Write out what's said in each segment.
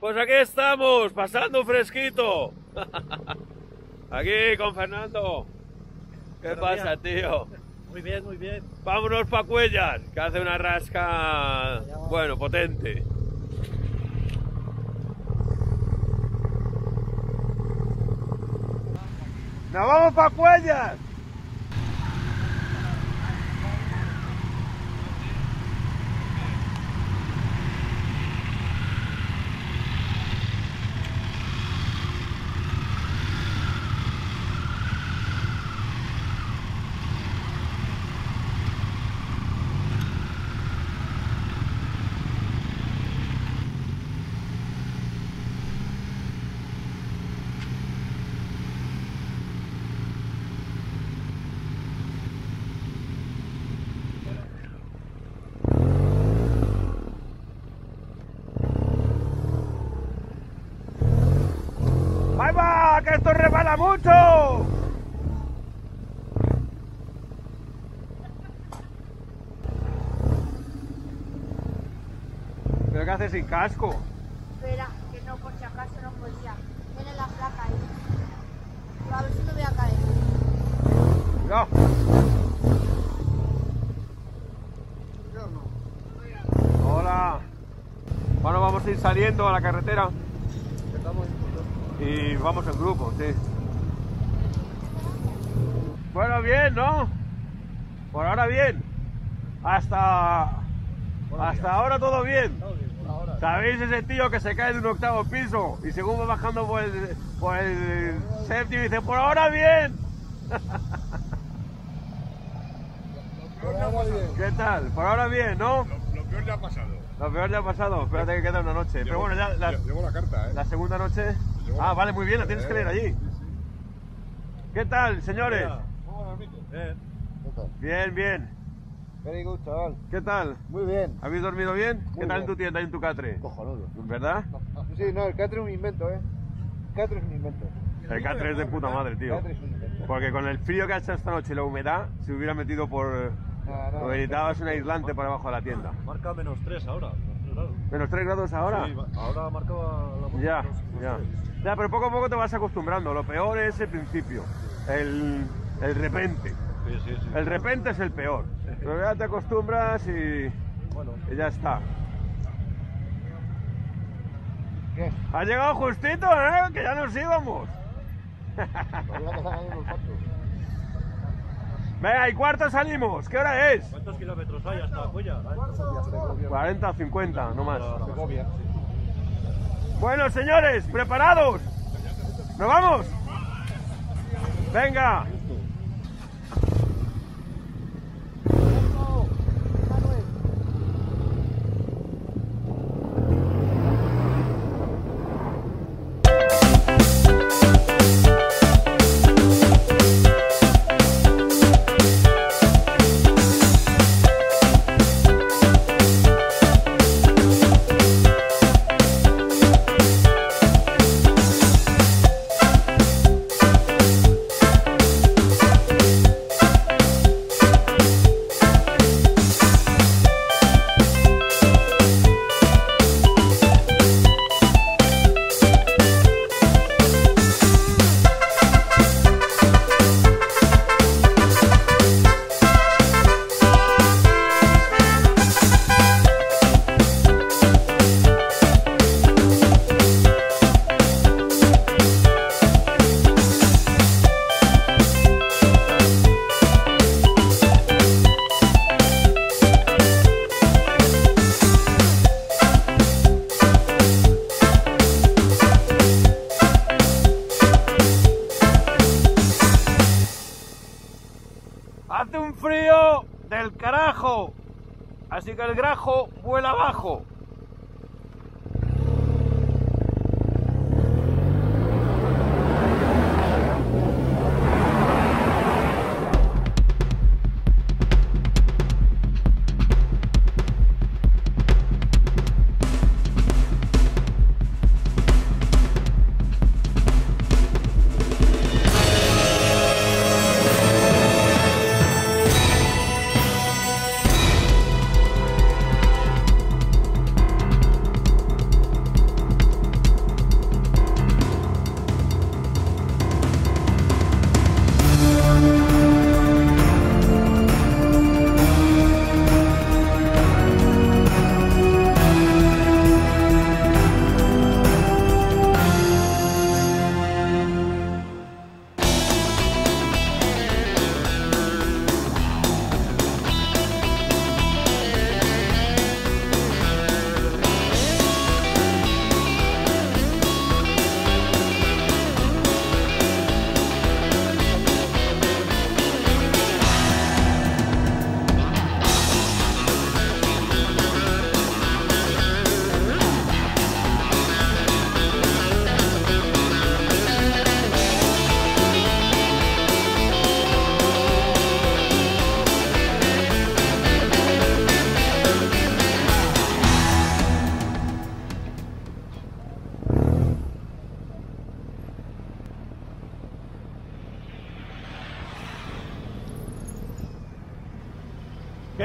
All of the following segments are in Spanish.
Pues aquí estamos, pasando un fresquito. Aquí con Fernando. ¿Qué pasa, tío? Muy bien, muy bien. Vámonos pa' Cuellar, que hace una rasca, bueno, potente. ¡Nos vamos pa' Cuellar! ¡Ahí va! ¡Que esto resbala mucho! ¿Pero qué haces sin casco? Espera, que no, por si acaso no podía. Tiene la placa ahí. A ver si no voy a caer. No. Hola. Bueno, vamos a ir saliendo a la carretera. Y vamos en grupo, sí. Bueno, bien, ¿no? Por ahora bien. Hasta ahora todo bien. ¿Sabéis ese tío que se cae de un 8º piso y según va bajando por el séptimo dice, por ahora bien? ¿Qué tal? Por ahora bien, ¿no? Lo peor ya ha pasado. Lo peor ya ha pasado, espérate que queda una noche. Pero bueno, ya Llevo la carta, ¿eh? la segunda noche... Ah, vale, muy bien, la tienes que leer allí. ¿Qué tal, señores? Bien, bien. Very good, chaval. ¿Qué tal? Muy bien. ¿Habéis dormido bien? ¿Qué tal en bien. tu tienda y en tu catre? Cojonudo. ¿Verdad? Sí, no, el catre es un invento, ¿eh? El catre es un invento. El catre es de puta madre, tío. El catre es un invento. Porque con el frío que ha hecho esta noche y la humedad, se hubiera metido por... No, necesitabas un aislante por abajo de la tienda. Marca -3 ahora. ¿Menos 3 grados ahora? Sí, ahora marcaba la Ya, -3. ya. Ya, pero poco a poco te vas acostumbrando. Lo peor es el principio. El repente. Sí. El repente es el peor. Pero ya te acostumbras y ya está. ¿Qué? Ha llegado justito, ¿eh? Que ya nos íbamos. Venga, y cuarto salimos. ¿Qué hora es? ¿Cuántos kilómetros hay hasta Cuellar? 40 o 50, no más. Segovia. Bueno, señores, ¿preparados? ¿Nos vamos? Venga. Hace un frío del carajo, así que el grajo vuela abajo.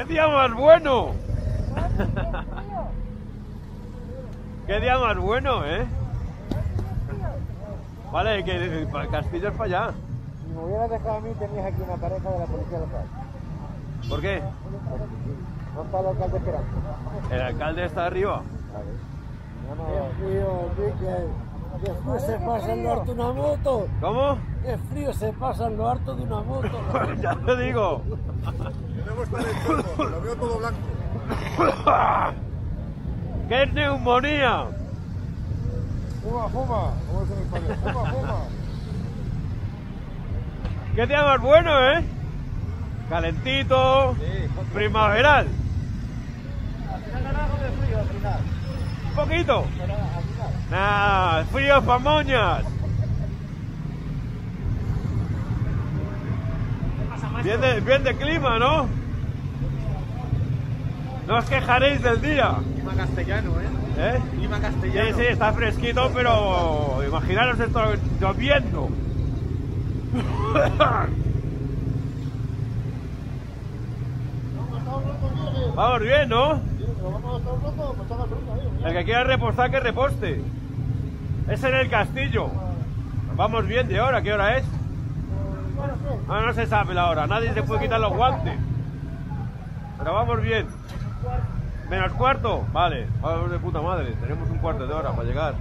¡Qué día más bueno! ¡Qué día más bueno, eh! Vale, que el castillo es para allá. Si me hubieras dejado a mí, tenías aquí una pareja de la policía local. ¿Por qué? No está el alcalde esperando. El alcalde está arriba. Qué frío, Enrique. Qué frío se pasa en lo harto de una moto. ¿Cómo? Qué frío se pasa en lo harto de una moto. Ya te digo. Debemos estar enfermos, lo veo todo blanco. ¡Qué neumonía! Fuma, fuma. Como dicen en España. Fuma, fuma. ¡Qué día más bueno, eh! Calentito, primaveral. Al final ganas algo de frío, al final. Un poquito. Pero al final. Nah, frío pa' moñas. Bien de clima, ¿no? No os quejaréis del día. Clima castellano, ¿eh? ¿Eh? Clima Sí, castellano. sí, está fresquito, pero imaginaros esto lloviendo. Vamos bien, ¿no? El que quiera repostar, que reposte. Es en el castillo. Vamos bien de hora, ¿qué hora es? Ah, no se sabe la hora, nadie se puede quitar los guantes. Pero vamos bien. ¿Menos cuarto? Vale, vamos de puta madre, tenemos un cuarto de hora para llegar.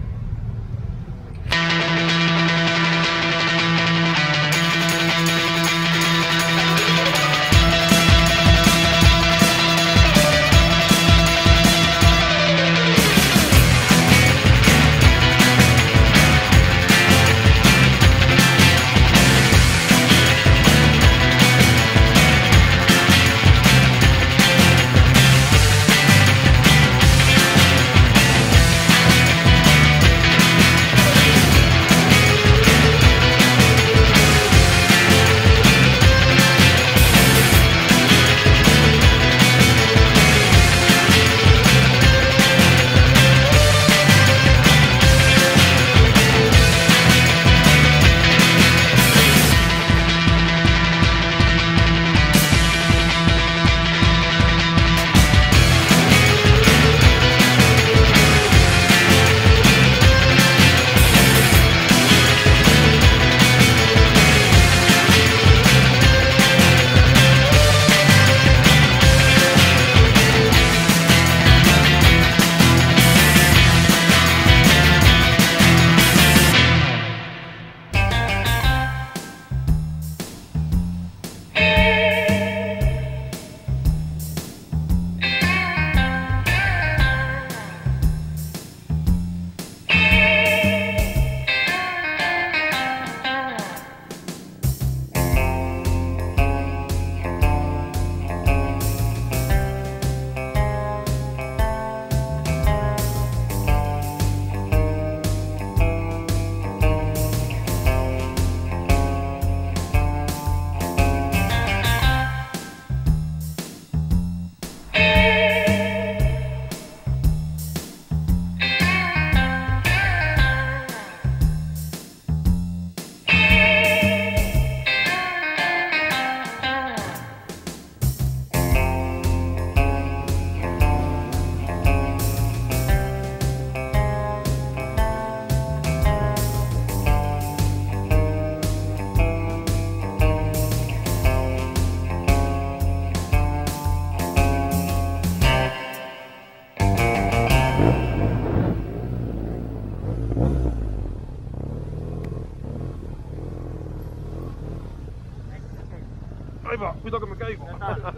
Ahí va, cuidado que me caigo.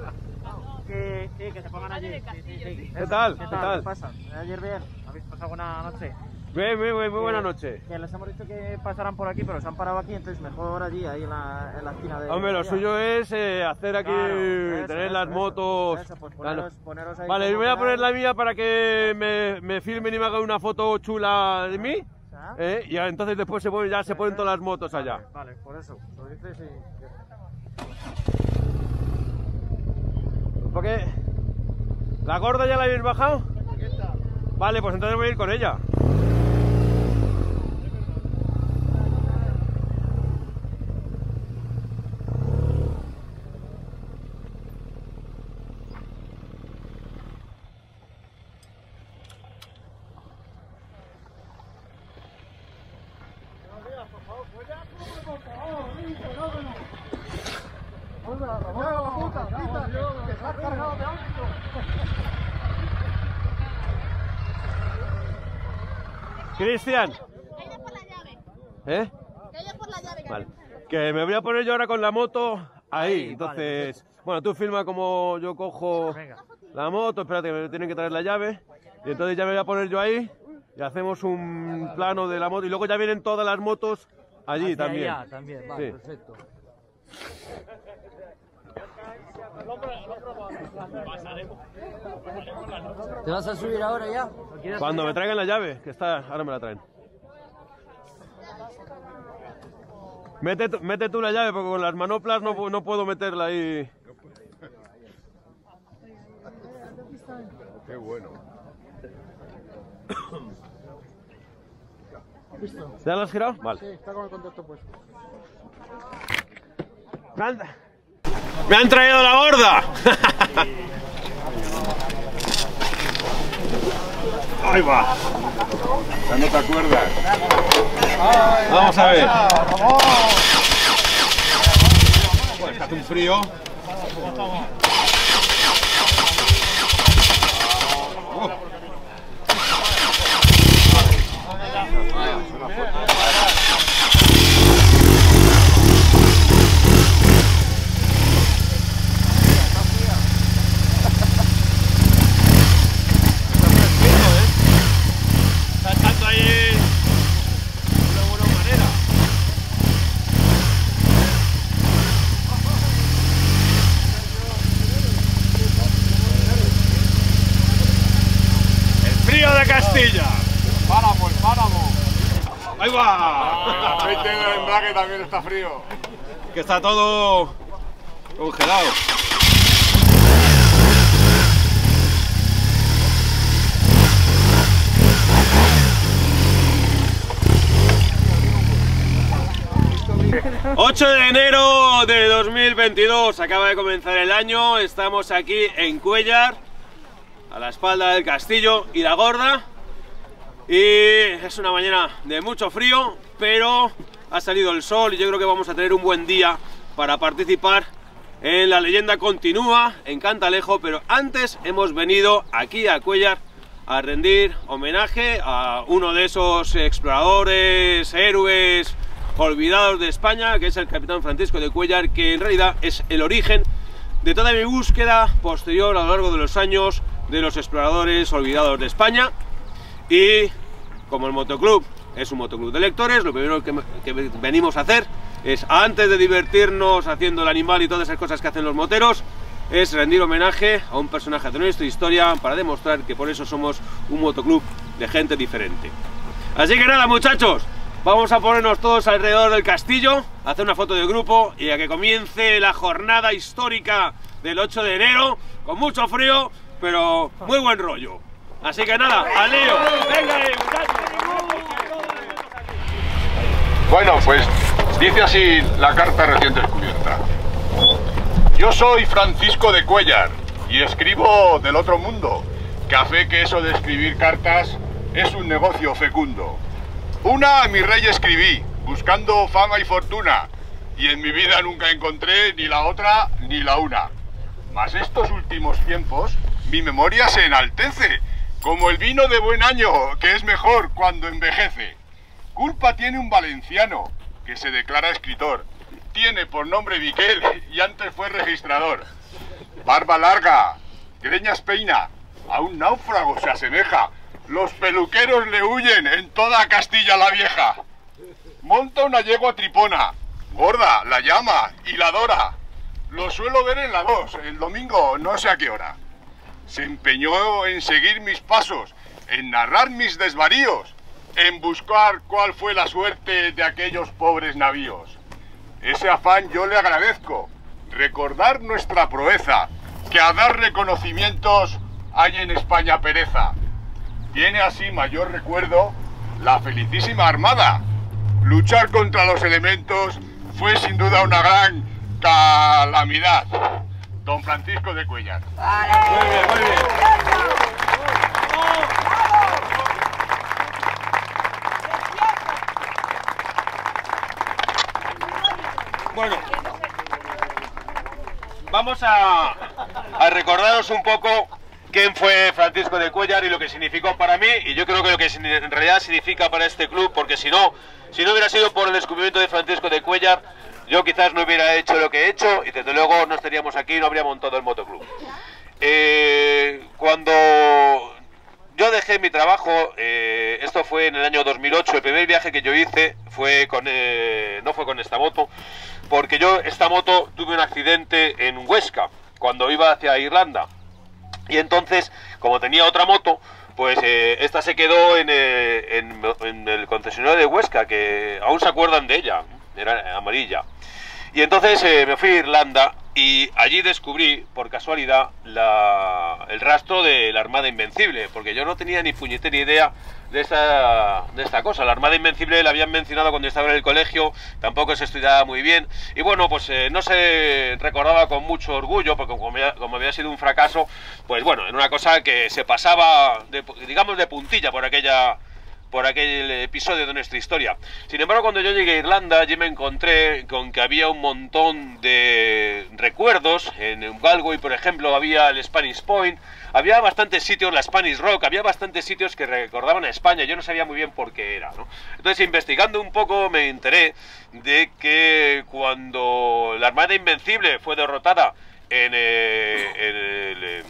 Que se pongan allí. ¿Qué tal? ¿Qué ¿Qué tal? tal? ¿Qué pasa? Ayer bien. ¿Habéis pasado buena noche? Bien, muy buena noche. Que les hemos dicho que pasaran por aquí, pero se han parado aquí, entonces mejor allí, ahí en la esquina de... Hombre, lo suyo es hacer aquí, Claro, eso, tener las motos. Eso, pues Claro. poneros ahí. Vale, como yo voy a poner queráis. la mía para que me filmen y me hagan una foto chula de mí. ¿Ah? Y entonces después ya se ponen todas las motos allá. Vale, por eso. Lo dices y... Porque... ¿La gorda ya la habéis bajado? Vale, pues entonces voy a ir con ella. Cristian. Que haya por la llave. ¿Eh? Que haya por la llave. Vale. Que me voy a poner yo ahora con la moto ahí. Entonces, bueno, tú filma como yo cojo la moto. Espérate, que me tienen que traer la llave. Y entonces ya me voy a poner yo ahí y hacemos un plano de la moto. Y luego ya vienen todas las motos allí también. Allá, también. Vale, Sí. perfecto. ¿Te vas a subir ahora ya? Cuando me traigan la llave, que está, ahora me la traen. Mete tú la llave, porque con las manoplas no puedo meterla ahí. Qué bueno. ¿Ya la has girado? Vale. Sí, está con el contacto puesto. ¡Me han traído la gorda! Ahí va. Ya no te acuerdas. Vamos a ver. Pues hace un frío. Está echando ahí de una buena manera. El frío de Castilla. El páramo. Ahí va. El aceite del embrague también está frío. Que está todo congelado. ...8 de enero de 2022... acaba de comenzar el año... estamos aquí en Cuéllar... a la espalda del castillo y la gorda... y es una mañana de mucho frío... pero ha salido el sol y yo creo que vamos a tener un buen día... para participar en La Leyenda Continúa en Cantalejo... pero antes hemos venido aquí a Cuéllar... a rendir homenaje a uno de esos exploradores, héroes... olvidados de España, que es el capitán Francisco de Cuéllar, que en realidad es el origen de toda mi búsqueda posterior a lo largo de los años de los exploradores olvidados de España. Y como el motoclub es un motoclub de lectores, lo primero que venimos a hacer es, antes de divertirnos haciendo el animal y todas esas cosas que hacen los moteros, es rendir homenaje a un personaje de nuestra historia para demostrar que por eso somos un motoclub de gente diferente. Así que nada, muchachos, vamos a ponernos todos alrededor del castillo, a hacer una foto de grupo y a que comience la jornada histórica del 8 de enero, con mucho frío, pero muy buen rollo. Así que nada, al lío. Venga ahí, muchachos. Bueno, pues dice así la carta recién descubierta. Yo soy Francisco de Cuéllar y escribo del otro mundo. Café que eso de escribir cartas es un negocio fecundo. Una a mi rey escribí, buscando fama y fortuna, y en mi vida nunca encontré ni la otra ni la una. Mas estos últimos tiempos, mi memoria se enaltece, como el vino de buen año, que es mejor cuando envejece. Culpa tiene un valenciano, que se declara escritor. Tiene por nombre Miquel y antes fue registrador. Barba larga, greñas peina, a un náufrago se asemeja. Los peluqueros le huyen en toda Castilla la Vieja. Monta una yegua tripona, gorda, la llama y la adora. Lo suelo ver en la 2, el domingo no sé a qué hora. Se empeñó en seguir mis pasos, en narrar mis desvaríos, en buscar cuál fue la suerte de aquellos pobres navíos. Ese afán yo le agradezco, recordar nuestra proeza, que a dar reconocimientos hay en España pereza. Tiene así mayor recuerdo la felicísima Armada. Luchar contra los elementos fue sin duda una gran calamidad. Don Francisco de Cuéllar. Muy bien, muy bien. Bueno, vamos a recordaros un poco quién fue Francisco de Cuéllar y lo que significó para mí, y yo creo que lo que en realidad significa para este club, porque si no hubiera sido por el descubrimiento de Francisco de Cuéllar, yo quizás no hubiera hecho lo que he hecho y desde luego no estaríamos aquí y no habría montado el motoclub. Cuando yo dejé mi trabajo, esto fue en el año 2008, el primer viaje que yo hice fue no fue con esta moto, porque yo esta moto tuve un accidente en Huesca, cuando iba hacia Irlanda. Y entonces, como tenía otra moto, pues esta se quedó en el concesionario de Huesca, que aún se acuerdan de ella, era amarilla. Y entonces me fui a Irlanda y allí descubrí, por casualidad, el rastro de la Armada Invencible, porque yo no tenía ni puñetera idea de esta cosa. La Armada Invencible la habían mencionado cuando estaba en el colegio, tampoco se estudiaba muy bien, y bueno, pues no se recordaba con mucho orgullo, porque como había sido un fracaso, pues bueno, era una cosa que se pasaba, digamos, de puntilla por aquel episodio de nuestra historia. Sin embargo, cuando yo llegué a Irlanda, allí me encontré con que había un montón de recuerdos. En Galway, por ejemplo, había el Spanish Point, había bastantes sitios, la Spanish Rock, había bastantes sitios que recordaban a España. Yo no sabía muy bien por qué era, ¿no? Entonces, investigando un poco, me enteré de que cuando la Armada Invencible fue derrotada en el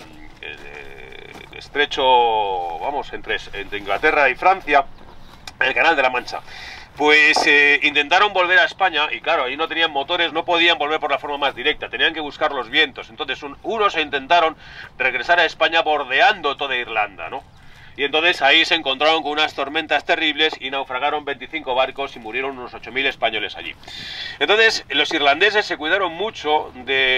estrecho, vamos, entre Inglaterra y Francia, el Canal de la Mancha, pues intentaron volver a España y claro, ahí no tenían motores, no podían volver por la forma más directa, tenían que buscar los vientos. Entonces unos intentaron regresar a España bordeando toda Irlanda, ¿no? Y entonces ahí se encontraron con unas tormentas terribles y naufragaron 25 barcos y murieron unos 8.000 españoles allí. Entonces los irlandeses se cuidaron mucho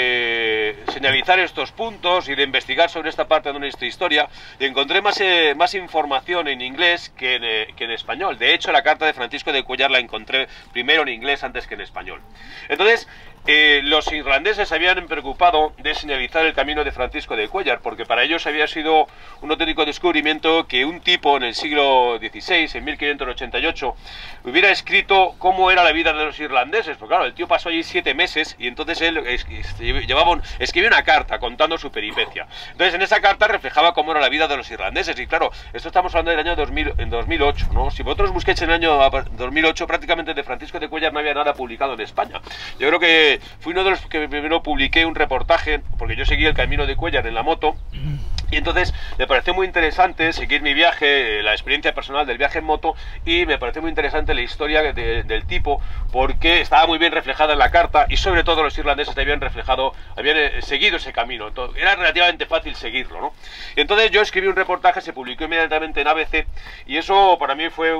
de señalizar estos puntos y de investigar sobre esta parte de nuestra historia, y encontré más información en inglés que en español. De hecho, la carta de Francisco de Cuéllar la encontré primero en inglés antes que en español. Entonces los irlandeses se habían preocupado de señalizar el camino de Francisco de Cuéllar, porque para ellos había sido un auténtico descubrimiento que un tipo en el siglo XVI, en 1588, hubiera escrito cómo era la vida de los irlandeses. Porque claro, el tío pasó allí 7 meses y entonces él escribió una carta contando su peripecia. Entonces en esa carta reflejaba cómo era la vida de los irlandeses. Y claro, esto estamos hablando del año 2008, ¿no? Si vosotros busquéis en el año 2008, prácticamente de Francisco de Cuéllar no había nada publicado en España. Yo creo que fui uno de los que primero publiqué un reportaje, porque yo seguí el camino de Cuéllar en la moto, y entonces me pareció muy interesante seguir mi viaje, la experiencia personal del viaje en moto, y me pareció muy interesante la historia del tipo, porque estaba muy bien reflejada en la carta, y sobre todo los irlandeses habían seguido ese camino. Entonces, era relativamente fácil seguirlo, ¿no? Y entonces yo escribí un reportaje, se publicó inmediatamente en ABC, y eso para mí fue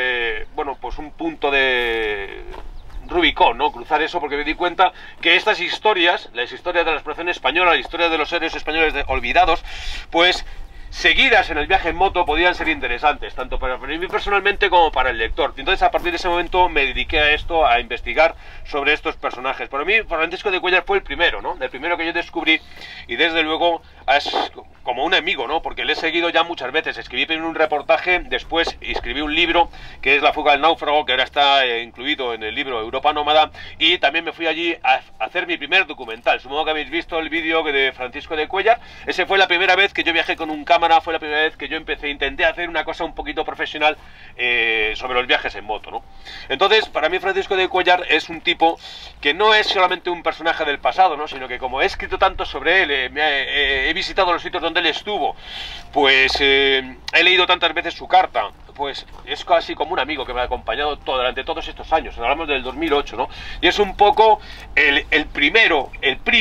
pues un punto de Rubicón, ¿no? Cruzar eso, porque me di cuenta que estas historias, las historias de la exploración española, la historia de los héroes españoles olvidados, pues seguidas en el viaje en moto podían ser interesantes, tanto para mí personalmente como para el lector. Entonces a partir de ese momento me dediqué a esto, a investigar sobre estos personajes. Para mí Francisco de Cuéllar fue el primero, ¿no? El primero que yo descubrí, y desde luego es como un amigo, ¿no? Porque le he seguido ya muchas veces. Escribí primero un reportaje, después escribí un libro que es La fuga del náufrago, que ahora está incluido en el libro Europa Nómada, y también me fui allí a hacer mi primer documental. Supongo que habéis visto el vídeo de Francisco de Cuéllar. Ese fue la primera vez que yo viajé con un cámara, fue la primera vez que yo intenté hacer una cosa un poquito profesional sobre los viajes en moto, ¿no? Entonces, para mí Francisco de Cuéllar es un tipo que no es solamente un personaje del pasado, ¿no? Sino que como he escrito tanto sobre él, he visitado los sitios donde él estuvo, pues he leído tantas veces su carta, pues es casi como un amigo que me ha acompañado durante todos estos años. Hablamos del 2008, ¿no? Y es un poco el primo,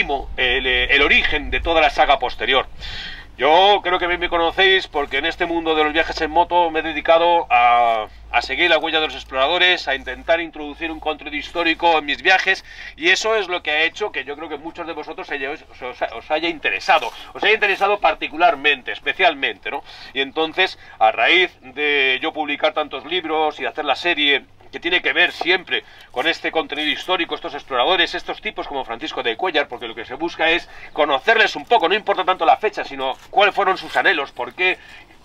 el origen de toda la saga posterior. Yo creo que me conocéis porque en este mundo de los viajes en moto me he dedicado a seguir la huella de los exploradores, a intentar introducir un contenido histórico en mis viajes, y eso es lo que ha hecho que yo creo que muchos de vosotros os haya interesado particularmente, especialmente, ¿no? Y entonces, a raíz de yo publicar tantos libros y hacer la serie que tiene que ver siempre con este contenido histórico, estos exploradores, estos tipos como Francisco de Cuéllar, porque lo que se busca es conocerles un poco, no importa tanto la fecha, sino cuáles fueron sus anhelos, por qué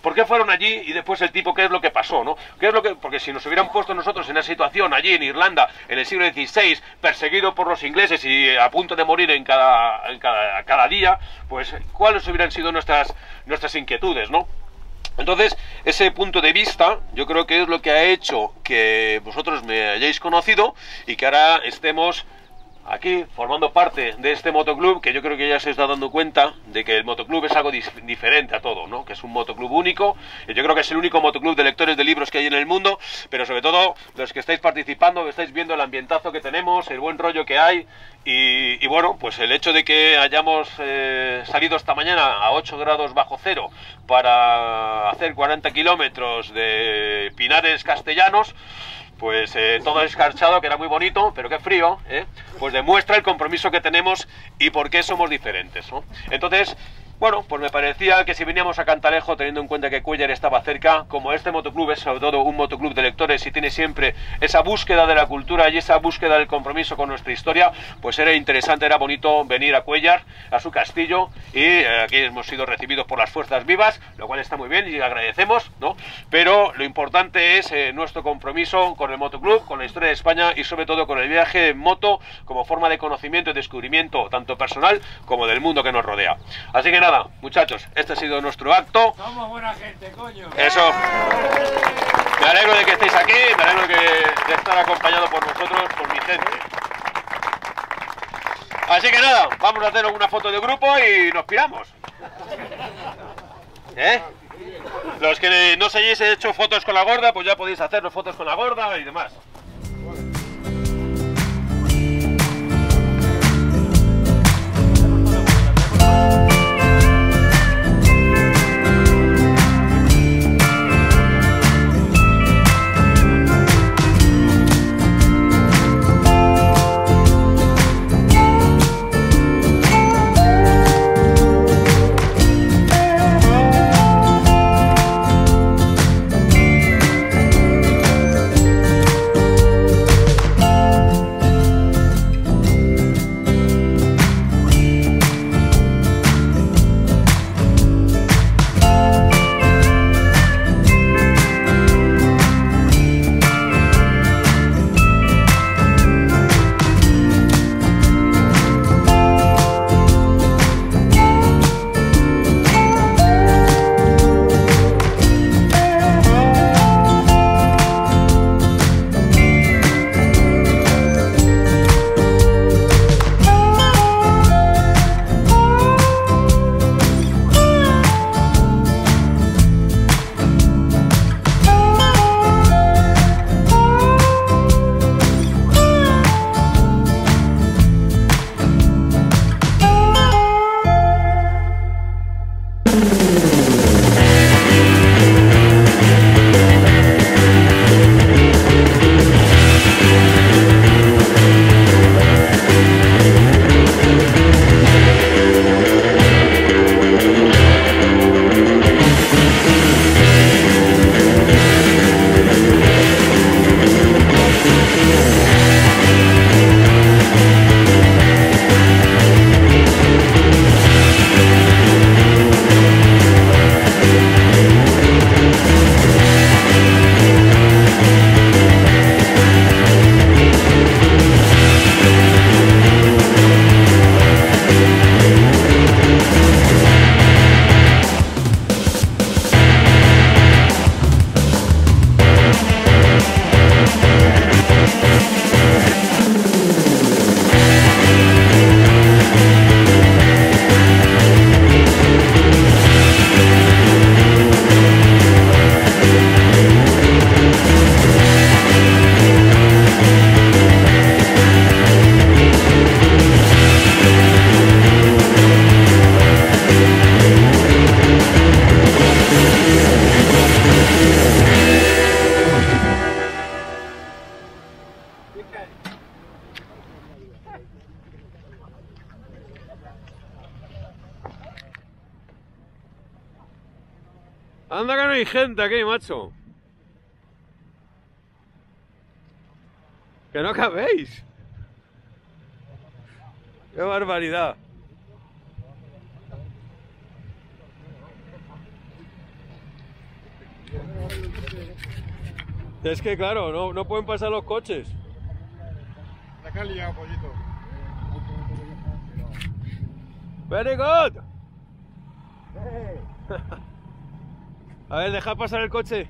¿Por qué fueron allí y después el tipo qué es lo que pasó, ¿no? ¿Qué es lo que, porque si nos hubieran puesto nosotros en esa situación allí en Irlanda en el siglo XVI, perseguido por los ingleses y a punto de morir cada día, pues ¿cuáles hubieran sido nuestras inquietudes, ¿no? Entonces, ese punto de vista yo creo que es lo que ha hecho que vosotros me hayáis conocido y que ahora estemos aquí formando parte de este motoclub, que yo creo que ya se está dando cuenta de que el motoclub es algo diferente a todo, ¿no? Que es un motoclub único, y yo creo que es el único motoclub de lectores de libros que hay en el mundo, pero sobre todo los que estáis participando, que estáis viendo el ambientazo que tenemos, el buen rollo que hay, y bueno, pues el hecho de que hayamos salido esta mañana a 8 grados bajo cero para hacer 40 kilómetros de pinares castellanos, pues todo escarchado, que era muy bonito, pero qué frío, pues demuestra el compromiso que tenemos y por qué somos diferentes, ¿no? Entonces, bueno, pues me parecía que si veníamos a Cantalejo, teniendo en cuenta que Cuéllar estaba cerca, como este motoclub es sobre todo un motoclub de lectores y tiene siempre esa búsqueda de la cultura y esa búsqueda del compromiso con nuestra historia, pues era interesante, era bonito venir a Cuéllar, a su castillo, y aquí hemos sido recibidos por las fuerzas vivas, lo cual está muy bien y agradecemos, ¿no? Pero lo importante es nuestro compromiso con el motoclub, con la historia de España y sobre todo con el viaje en moto como forma de conocimiento y descubrimiento tanto personal como del mundo que nos rodea. Así que nada, muchachos, este ha sido nuestro acto. Somos buena gente, coño. Eso. Me alegro de que estéis aquí, me alegro de estar acompañado por vosotros, por mi gente. Así que nada, vamos a hacer una foto de grupo y nos piramos. Los que no os hayáis hecho fotos con la gorda, pues ya podéis hacernos fotos con la gorda y demás. Anda que no hay gente aquí, macho. Que no cabéis. ¡Qué barbaridad! ¡Qué barbaridad! Es que claro, no pueden pasar los coches. La que ha liado, pollito. Very good. A ver, deja pasar el coche.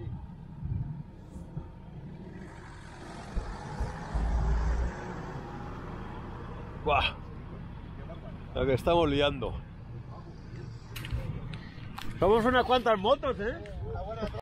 Buah. La que estamos liando. Somos unas cuantas motos, ¿eh?